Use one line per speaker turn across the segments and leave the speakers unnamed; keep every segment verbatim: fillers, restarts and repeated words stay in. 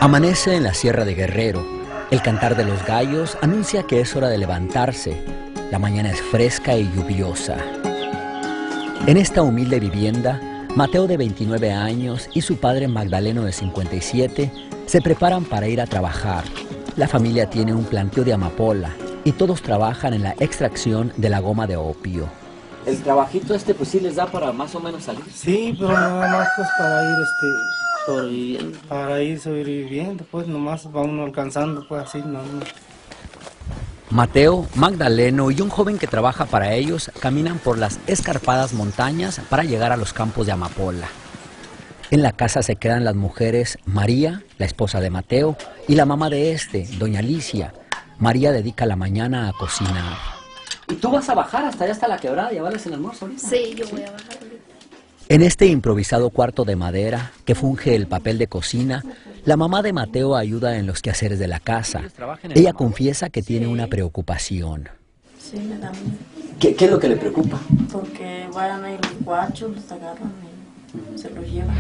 Amanece en la Sierra de Guerrero. El cantar de los gallos anuncia que es hora de levantarse. La mañana es fresca y lluviosa. En esta humilde vivienda, Mateo, de veintinueve años, y su padre Magdaleno, de cincuenta y siete, se preparan para ir a trabajar. La familia tiene un planteo de amapola y todos trabajan en la extracción de la goma de opio.
El trabajito este pues sí les da para más o menos salir.
Sí, pero nada más pues para ir este...
Sobreviviendo.
Para ir sobreviviendo, pues nomás va uno alcanzando, pues así, no, no.
Mateo, Magdaleno y un joven que trabaja para ellos caminan por las escarpadas montañas para llegar a los campos de amapola. En la casa se quedan las mujeres María, la esposa de Mateo, y la mamá de este, doña Alicia. María dedica la mañana a cocinar.
¿Y tú vas a bajar hasta allá, hasta la quebrada, a llevarles el almuerzo ahorita?
Sí, yo voy a bajar ahorita.
En este improvisado cuarto de madera, que funge el papel de cocina, la mamá de Mateo ayuda en los quehaceres de la casa. Ella confiesa que tiene una preocupación.
Sí, me da miedo.
¿Qué, ¿Qué es lo que le preocupa?
Porque vayan a ir los guachos, los agarran y se los llevan.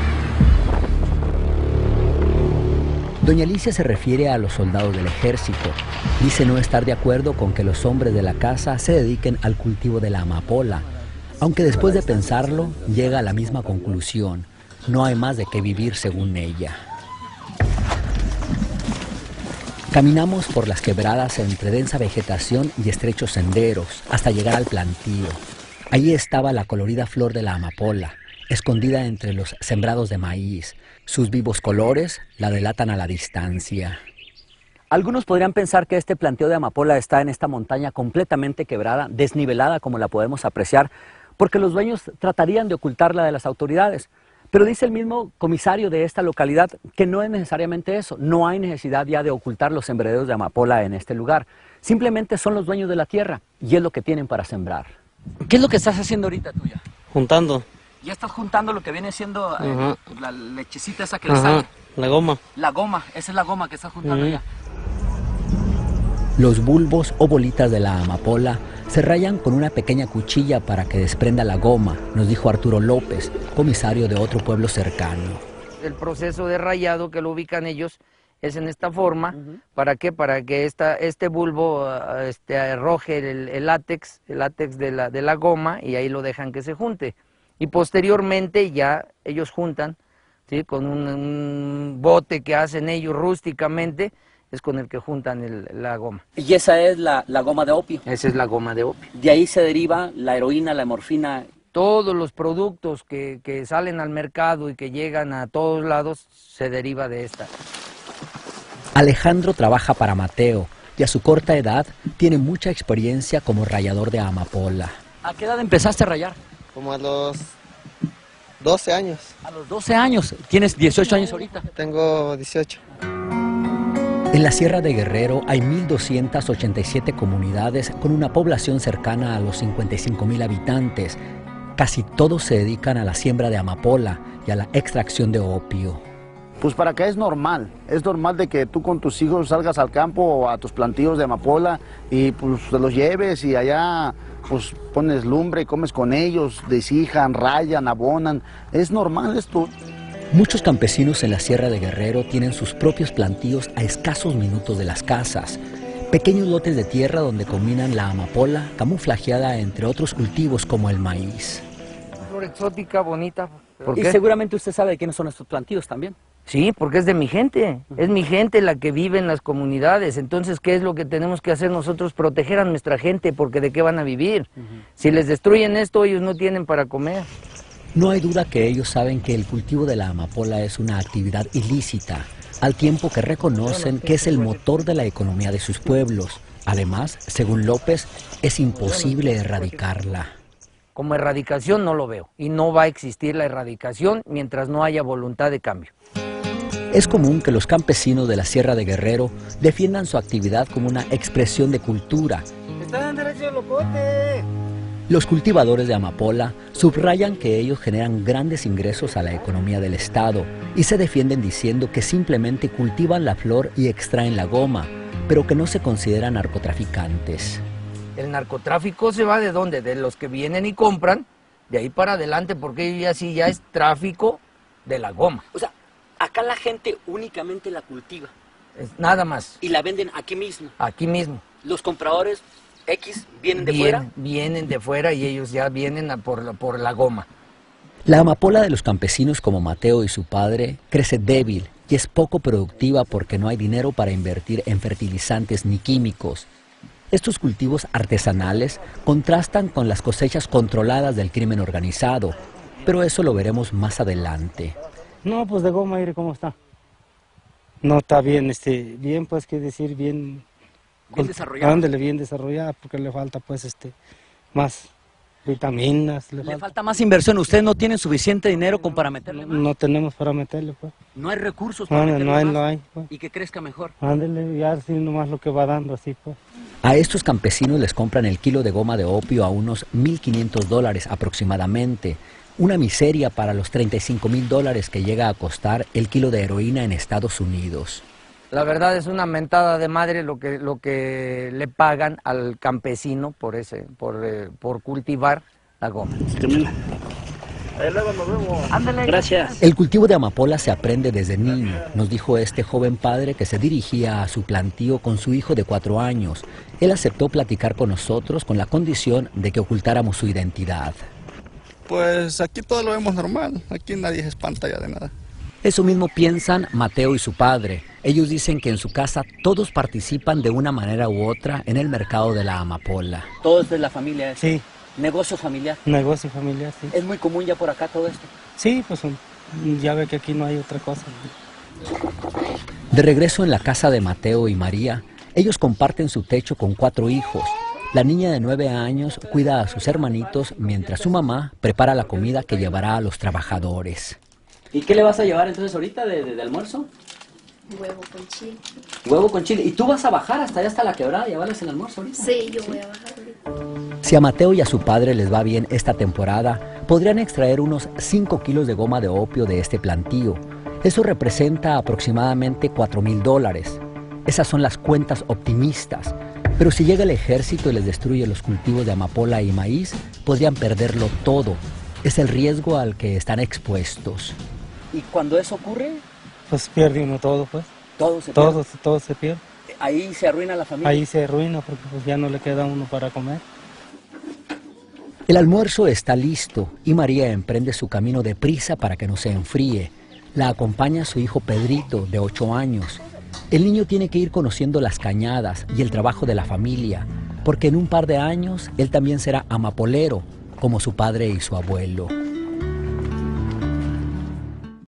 Doña Alicia se refiere a los soldados del ejército. Dice no estar de acuerdo con que los hombres de la casa se dediquen al cultivo de la amapola. Aunque después de pensarlo, llega a la misma conclusión. No hay más de qué vivir según ella. Caminamos por las quebradas entre densa vegetación y estrechos senderos hasta llegar al plantío. Allí estaba la colorida flor de la amapola, escondida entre los sembrados de maíz. Sus vivos colores la delatan a la distancia. Algunos podrían pensar que este planteo de amapola está en esta montaña completamente quebrada, desnivelada como la podemos apreciar, porque los dueños tratarían de ocultarla de las autoridades. Pero dice el mismo comisario de esta localidad que no es necesariamente eso, no hay necesidad ya de ocultar los sembraderos de amapola en este lugar. Simplemente son los dueños de la tierra y es lo que tienen para sembrar. ¿Qué es lo que estás haciendo ahorita tuya?
Juntando.
Ya estás juntando lo que viene siendo eh,
Ajá.
la lechecita esa que le sale.
La goma.
La goma, esa es la goma que estás juntando.
Ujú.
Ya.
Los bulbos o bolitas de la amapola se rayan con una pequeña cuchilla para que desprenda la goma, nos dijo Arturo López, comisario de otro pueblo cercano.
El proceso de rayado que lo ubican ellos es en esta forma. Uh-huh. ¿Para qué? Para que esta, este bulbo uh, este, arroje el, el látex, el látex de la, de la goma, y ahí lo dejan que se junte. Y posteriormente ya ellos juntan, ¿sí? Con un, un bote que hacen ellos rústicamente, es con el que juntan el, la goma.
Y esa es la, la goma de opio.
Esa es la goma de opio.
De ahí se deriva la heroína, la morfina.
Todos los productos que, que salen al mercado y que llegan a todos lados se deriva de esta.
Alejandro trabaja para Mateo y a su corta edad tiene mucha experiencia como rallador de amapola.
¿A qué edad empezaste a rayar?
Como a los doce años.
A los doce años. ¿Tienes dieciocho años ahorita?
Tengo dieciocho.
En la Sierra de Guerrero hay mil doscientas ochenta y siete comunidades con una población cercana a los cincuenta y cinco mil habitantes. Casi todos se dedican a la siembra de amapola y a la extracción de opio.
Pues para acá es normal, es normal de que tú con tus hijos salgas al campo o a tus plantíos de amapola y pues te los lleves y allá pues pones lumbre, comes con ellos, deshijan, rayan, abonan, es normal esto.
Muchos campesinos en la Sierra de Guerrero tienen sus propios plantíos a escasos minutos de las casas. Pequeños lotes de tierra donde combinan la amapola camuflajeada entre otros cultivos como el maíz.
Flor exótica, bonita.
¿Por qué? Y seguramente usted sabe de quiénes son estos plantíos también.
Sí, porque es de mi gente, es mi gente la que vive en las comunidades. Entonces, ¿qué es lo que tenemos que hacer nosotros? Proteger a nuestra gente, porque ¿de qué van a vivir? Uh-huh. Si les destruyen esto, ellos no tienen para comer.
No hay duda que ellos saben que el cultivo de la amapola es una actividad ilícita, al tiempo que reconocen que es el motor de la economía de sus pueblos. Además, según López, es imposible erradicarla.
Como erradicación no lo veo, y no va a existir la erradicación mientras no haya voluntad de cambio.
Es común que los campesinos de la Sierra de Guerrero defiendan su actividad como una expresión de cultura.
¡Está en derecho el locote!
Los cultivadores de amapola subrayan que ellos generan grandes ingresos a la economía del estado y se defienden diciendo que simplemente cultivan la flor y extraen la goma, pero que no se consideran narcotraficantes.
El narcotráfico se va de dónde, de los que vienen y compran, de ahí para adelante, porque ya sí ya es tráfico de la goma.
O sea, ¿a Acá la gente únicamente la cultiva
Es nada más,
y la venden aquí mismo.
aquí mismo.
Los compradores X vienen de
Vienen,
fuera.
vienen de fuera y ellos ya vienen a por, la, por la goma.
La amapola de los campesinos como Mateo y su padre crece débil y es poco productiva porque no hay dinero para invertir en fertilizantes ni químicos. Estos cultivos artesanales contrastan con las cosechas controladas del crimen organizado, pero eso lo veremos más adelante.
No, pues de goma, mire cómo está. No está bien, este, bien, pues, qué decir, bien...
Bien desarrollada.
Ándale, bien desarrollada, porque le falta, pues, este, más vitaminas. Le,
Le
falta.
falta más inversión. Ustedes no tienen suficiente dinero como para meterle más.
No tenemos para meterle, pues.
No hay recursos para
Ándale,
meterle
no hay,
más
no hay, pues.
y que crezca mejor.
Ándale, ya así nomás lo que va dando, así, pues.
A estos campesinos les compran el kilo de goma de opio a unos mil quinientos dólares aproximadamente, una miseria para los treinta y cinco mil dólares que llega a costar el kilo de heroína en Estados Unidos.
La verdad es una mentada de madre lo que, lo que le pagan al campesino por, ese, por, eh, por cultivar la goma.
Gracias.
El cultivo de amapola se aprende desde niño, nos dijo este joven padre que se dirigía a su plantío con su hijo de cuatro años. Él aceptó platicar con nosotros con la condición de que ocultáramos su identidad.
Pues aquí todo lo vemos normal, aquí nadie se espanta ya de nada.
Eso mismo piensan Mateo y su padre. Ellos dicen que en su casa todos participan de una manera u otra en el mercado de la amapola.
Todo esto es la familia. ¿eh?
Sí,
Negocio familiar.
negocio familiar, sí.
Es muy común ya por acá todo esto.
Sí, pues ya ve que aquí no hay otra cosa.
De regreso en la casa de Mateo y María, ellos comparten su techo con cuatro hijos. La niña de nueve años cuida a sus hermanitos mientras su mamá prepara la comida que llevará a los trabajadores.
¿Y qué le vas a llevar entonces ahorita de, de, de almuerzo?
Huevo con chile.
Huevo con chile. ¿Y tú vas a bajar hasta allá, hasta la quebrada, y llevarles el almuerzo ahorita?
Sí, yo voy a bajar ahorita.
Si a Mateo y a su padre les va bien esta temporada, podrían extraer unos cinco kilos de goma de opio de este plantío. Eso representa aproximadamente cuatro mil dólares. Esas son las cuentas optimistas. Pero si llega el ejército y les destruye los cultivos de amapola y maíz, podrían perderlo todo. Es el riesgo al que están expuestos.
Y cuando eso ocurre,
Pues pierde uno todo, pues.
todo se
Todo,
pierde.
todo se pierde.
Ahí se arruina la familia.
Ahí se arruina porque pues ya no le queda a uno para comer.
El almuerzo está listo y María emprende su camino deprisa para que no se enfríe. La acompaña su hijo Pedrito, de ocho años. El niño tiene que ir conociendo las cañadas y el trabajo de la familia, porque en un par de años él también será amapolero, como su padre y su abuelo.